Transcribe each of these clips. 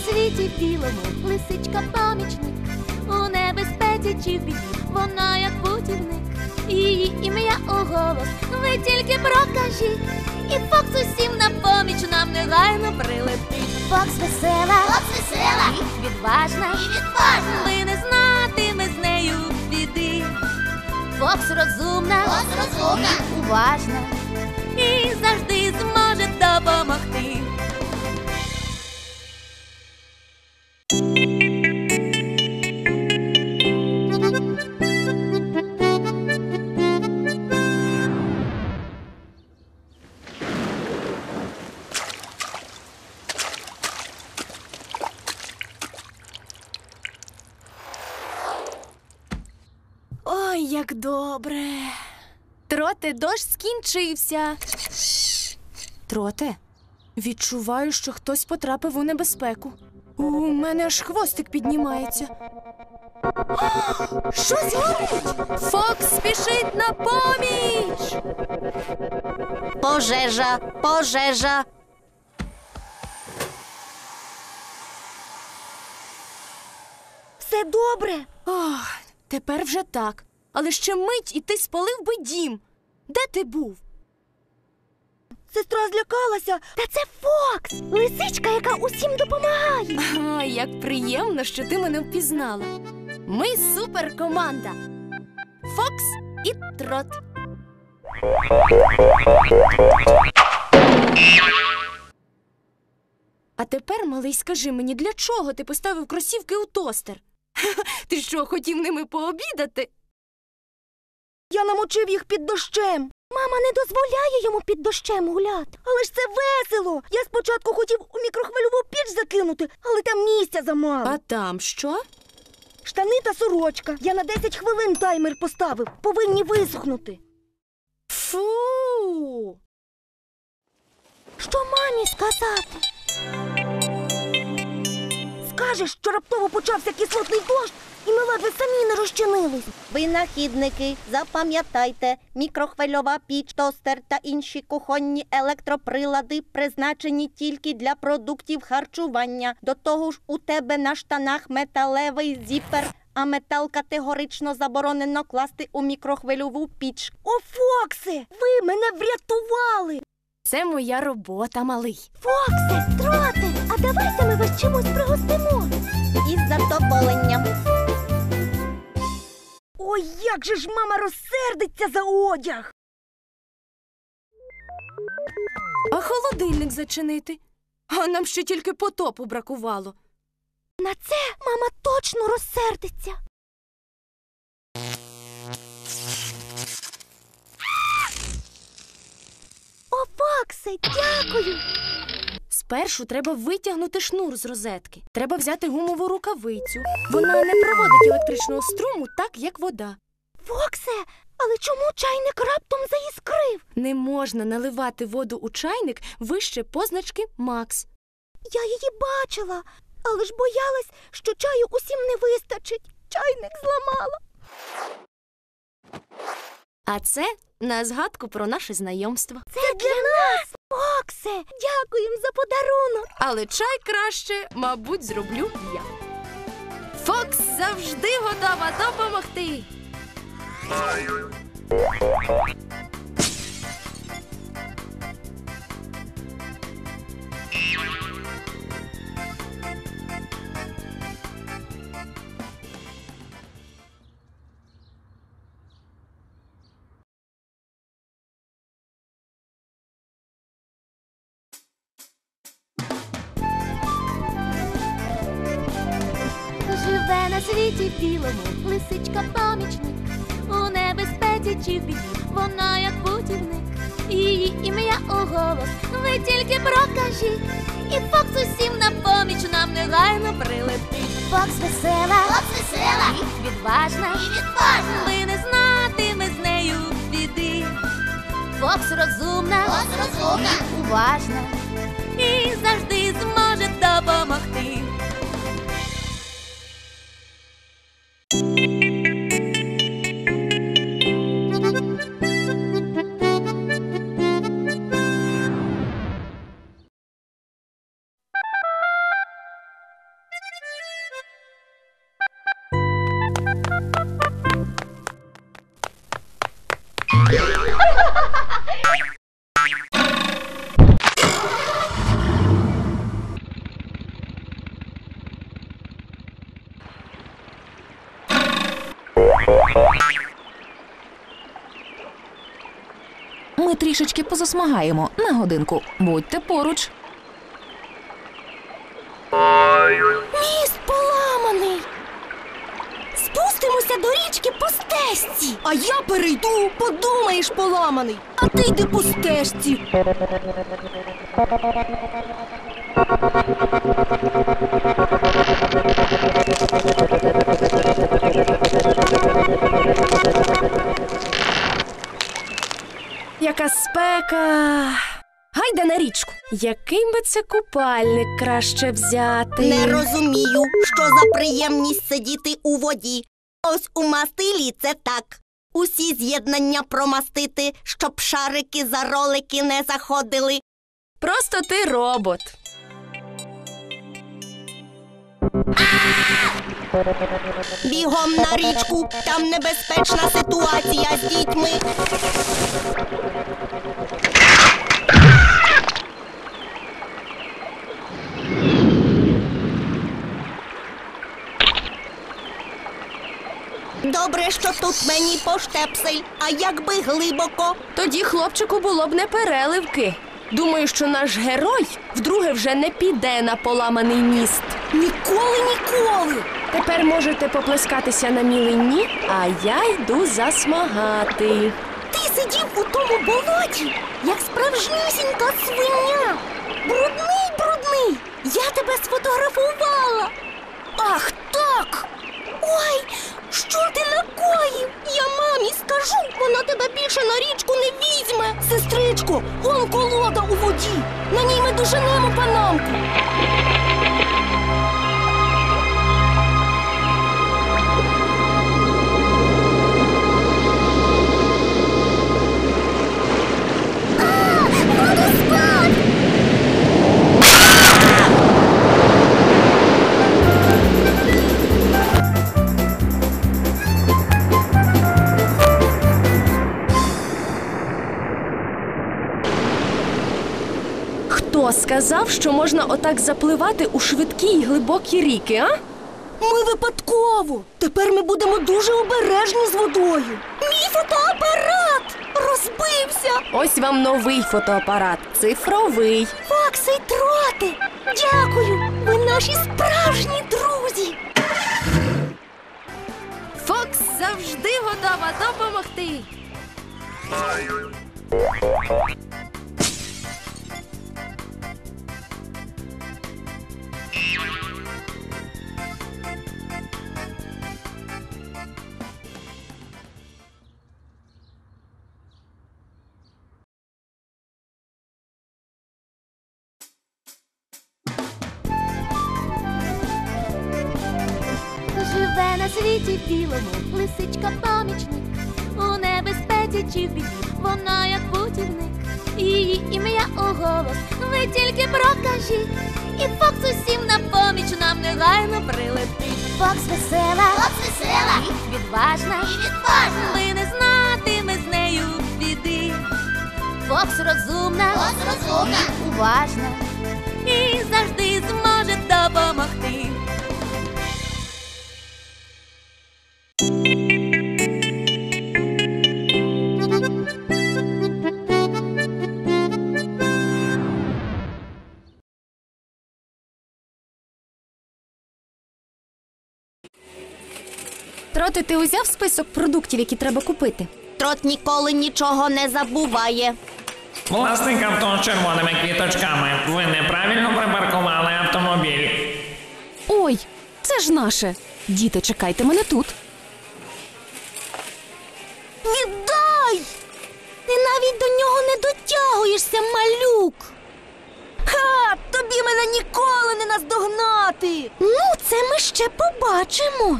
світі білому лисичка-помічник. У небезпеці чи в біді вона як путівник. Її ім'я у голос ви тільки прокажіть, і Фокс усім на поміч нам негайно прилетить. Фокс весела, і відважна, ви не знатиме з нею біди. Фокс розумна, і уважна, і завжди зможе допомогти. Ой, як добре. Троте, дощ скінчився. Троте, відчуваю, що хтось потрапив у небезпеку. У мене аж хвостик піднімається. Щось горить! Фокс спішить на поміч! Пожежа! Пожежа! Все добре? Ох, тепер вже так. Але ще мить, і ти спалив би дім. Де ти був? Сестра злякалася. Та це Фокс! Лисичка, яка усім допомагає. Ой, як приємно, що ти мене впізнала. Ми суперкоманда. Фокс і Трот. А тепер, малий, скажи мені, для чого ти поставив кросівки у тостер? Ти що, хотів ними пообідати? Я намочив їх під дощем. Мама не дозволяє йому під дощем гуляти. Але ж це весело. Я спочатку хотів у мікрохвильову піч закинути, але там місця замало. А там що? Штани та сорочка. Я на 10 хвилин таймер поставив. Повинні висохнути. Фу! Що мамі сказати? Скажеш, що раптово почався кислотний дощ, і ми ледве самі не розчинились. Винахідники, запам'ятайте, мікрохвильова піч, тостер та інші кухонні електроприлади призначені тільки для продуктів харчування. До того ж, у тебе на штанах металевий зіпер, а метал категорично заборонено класти у мікрохвильову піч. О, Фоксе, ви мене врятували! Це моя робота, малий. Фоксе, Троте, а давайте ми вас чимось пригостимо. Із задоволенням. Ой, як же ж мама розсердиться за одяг! А холодильник зачинити? А нам ще тільки потопу бракувало. На це мама точно розсердиться. О, Фоксе, дякую! Спершу треба витягнути шнур з розетки. Треба взяти гумову рукавицю. Вона не проводить електричного струму так, як вода. Фоксе, але чому чайник раптом заіскрив? Не можна наливати воду у чайник вище позначки «Макс». Я її бачила, але ж боялась, що чаю усім не вистачить. Чайник зламала. А це на згадку про наше знайомство. Це для нас! Фоксе, дякуємо за подарунок. Але чай краще, мабуть, зроблю я. Фокс завжди готова допомогти. Живе на світі білому лисичка-помічник. У небезпеці чи в біді вона як путівник. Її ім'я у голос ви тільки прокажіть, і Фокс усім на поміч нам негайно прилетить. Фокс весела, і відважна, ви не знатиме з нею біди. Фокс розумна, і уважна, і завжди зможе допомогти. ми трішечки позасмагаємо на годинку. Будьте поруч. Міст поламаний. Спустимося до річки по стежці. А я перейду, подумаєш, поламаний. А ти йди по стежці. Яка спека. Гайда на річку. Який би це купальник краще взяти? Не розумію, що за приємність сидіти у воді. Ось у мастилі це так. Усі з'єднання промастити, щоб шарики за ролики не заходили. Просто ти робот. Бігом на річку, там небезпечна ситуація з дітьми. Добре, що тут мені поштепсель, а якби глибоко. Тоді хлопчику було б не переливки. Думаю, що наш герой вдруге вже не піде на поламаний міст. Ніколи. Тепер можете поплескатися на мілині, а я йду засмагати. Ти сидів у тому болоті, як справжнісінька свиня. Брудний. Я тебе сфотографувала. Ах, так! Ой, що ти накоїв? Я мамі скажу, вона тебе більше на річку не візьме. Сестричко, вон колода у воді. На ній ми доженемо панамку. Водоспад! Хто сказав, що можна отак запливати у швидкі й глибокі ріки, а? Ми випадково. Тепер ми будемо дуже обережні з водою. Мій фотоапарат розбився. Ось вам новий фотоапарат, цифровий. Фокси й троти. Дякую. Ви наші справжні друзі. Фокс завжди готова допомогти. Живе на світі білому лисичка-помічник. У небезпеці чи в біді вона як путівник. Її ім'я у голос ви тільки прокажіть. І Фокс усім на поміч нам негайно прилетить. Фокс весела, і відважна, ви не знатиме з нею біди. Фокс розумна, і уважна, і завжди зможе допомогти. Троти, ти узяв список продуктів, які треба купити? Трот ніколи нічого не забуває. Власник авто з червоними квіточками. Ви неправильно припаркували автомобіль. Ой, це ж наше. Діти, чекайте мене тут. Віддай! Ти навіть до нього не дотягуєшся, малюк. Ха! Тобі мене ніколи не наздогнати. Ну, це ми ще побачимо.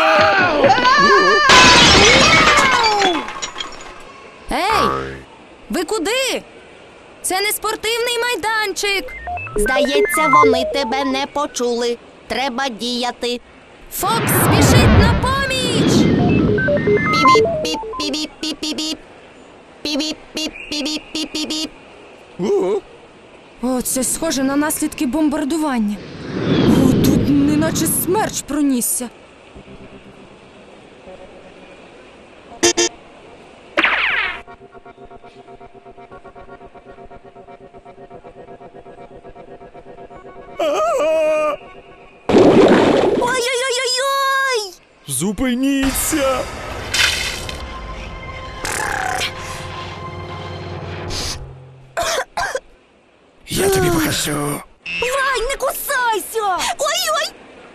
Ей! Ви куди? Це не спортивний майданчик. Здається, вони тебе не почули. Треба діяти. Фокс спішить на поміч! Пі-біп-піп-пі-біп-піп-піп. Пі-біп-піп-пі-біп-піп-піп. О, це схоже на наслідки бомбардування. О, тут неначе смерч пронісся. Зупиніться! Я тобі покажу. Вай, не кусайся! Ой-ой!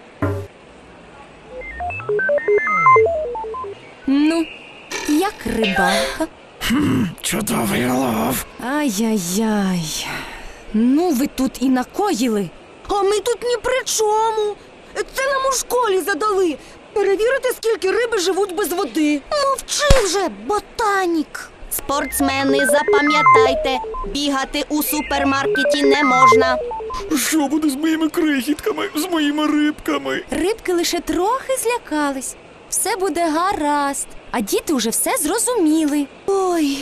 Ну, як рибалка. Чудовий улов. Ай-яй-яй. Ну, ви тут і накоїли. А ми тут ні при чому. Це нам у школі задали. Перевірити, скільки риби живуть без води. Мовчи вже, ботанік. Спортсмени, запам'ятайте, бігати у супермаркеті не можна. Що буде з моїми крихітками, з моїми рибками? Рибки лише трохи злякались. Все буде гаразд. А діти вже все зрозуміли. Ой.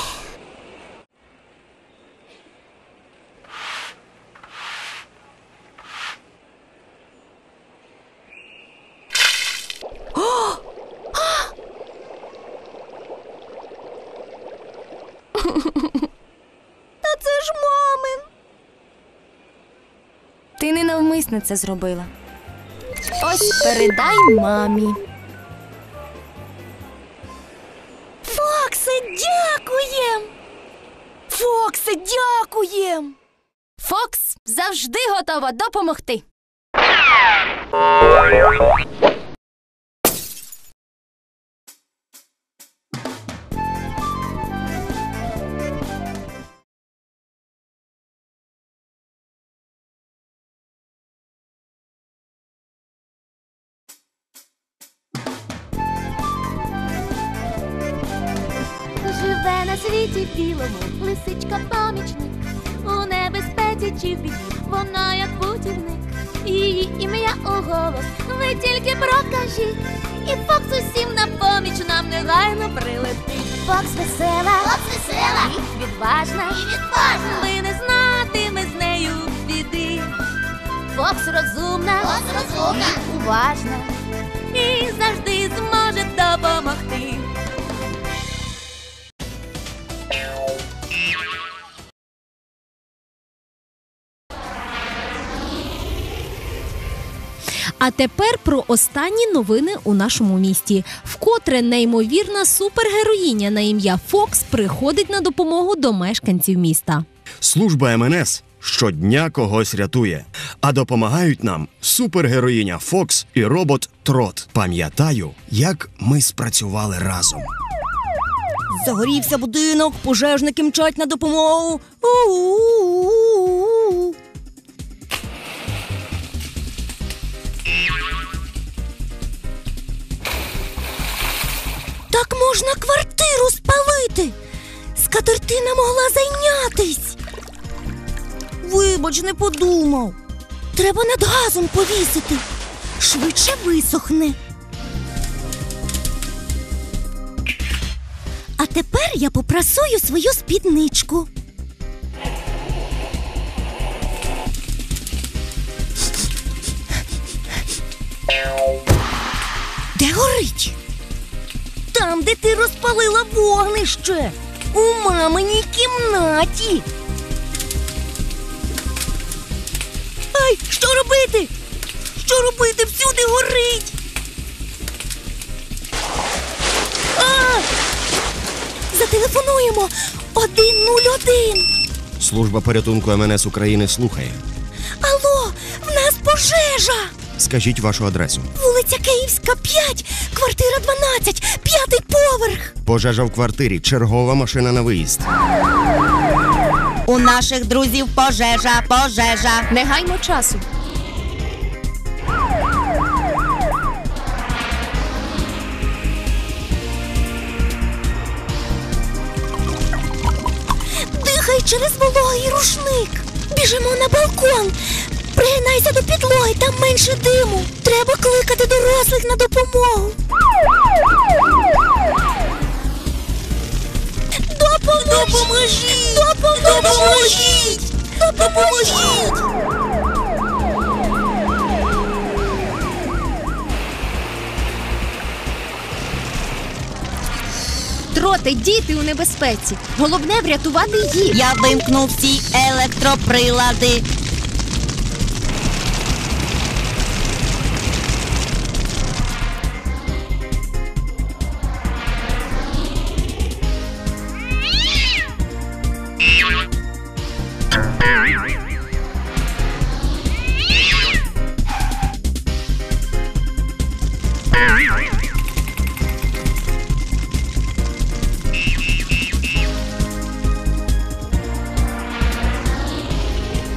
Та це ж мамин. Ти ненавмисно це зробила. Ось передай мамі. Фоксе, дякуєм! Фоксе, дякуєм! Фокс завжди готова допомогти. Живе на світі білому лисичка-помічник. У небезпеці чи в біді вона як путівник. Її ім'я у голос ви тільки прокажіть. І Фокс усім на поміч нам негайно прилетить. Фокс весела, і відважна, ви не знатиме з нею біди. Фокс розумна, і уважна, і завжди зможе допомогти. А тепер про останні новини у нашому місті. Вкотре неймовірна супергероїня на ім'я Фокс приходить на допомогу до мешканців міста. Служба МНС щодня когось рятує. А допомагають нам супергероїня Фокс і робот Трот. Пам'ятаю, як ми спрацювали разом. Загорівся будинок, пожежники мчать на допомогу. У-у-у-у-у. Так можна квартиру спалити. Скатертина могла зайнятись. Вибач, не подумав. Треба над газом повісити. Швидше висохне. А тепер я попрасую свою спідничку. Де горить? Там, де ти розпалила вогнище. У маминій кімнаті. Ай, що робити? Що робити? Всюди горить. А! Зателефонуємо 101. Служба порятунку МНС України слухає. Алло, в нас пожежа. Скажіть вашу адресу. Вулиця Київська, 5, квартира 12, 5-й поверх. Пожежа в квартирі, чергова машина на виїзд. У наших друзів пожежа. Не гаймо часу. Дихай через вологий рушник. Біжимо на балкон. Пригинайся до підлоги, там менше диму. Треба кликати дорослих на допомогу. Допоможіть! Допоможіть! Допоможіть! Троти, діти у небезпеці. Головне врятувати їх. Я вимкнув всі електроприлади.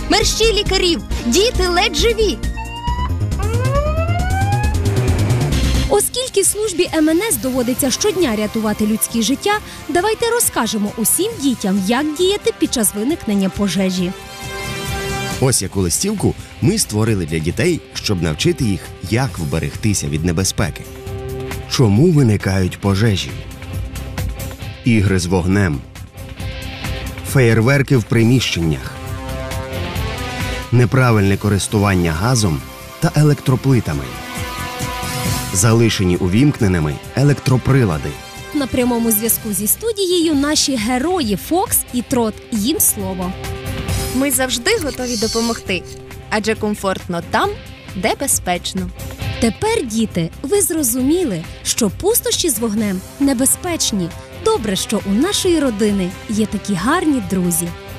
Мерщій лікарів! Діти ледь живі! Оскільки службі МНС доводиться щодня рятувати людське життя, давайте розкажемо усім дітям, як діяти під час виникнення пожежі. Ось яку листівку ми створили для дітей, щоб навчити їх, як вберегтися від небезпеки. Чому виникають пожежі? Ігри з вогнем. Феєрверки в приміщеннях. Неправильне користування газом та електроплитами. Залишені увімкненими електроприлади. На прямому зв'язку зі студією наші герої Фокс і Трот. Їм слово. Ми завжди готові допомогти, адже комфортно там, де безпечно. Тепер, діти, ви зрозуміли, що пустощі з вогнем небезпечні. Добре, що у нашої родини є такі гарні друзі.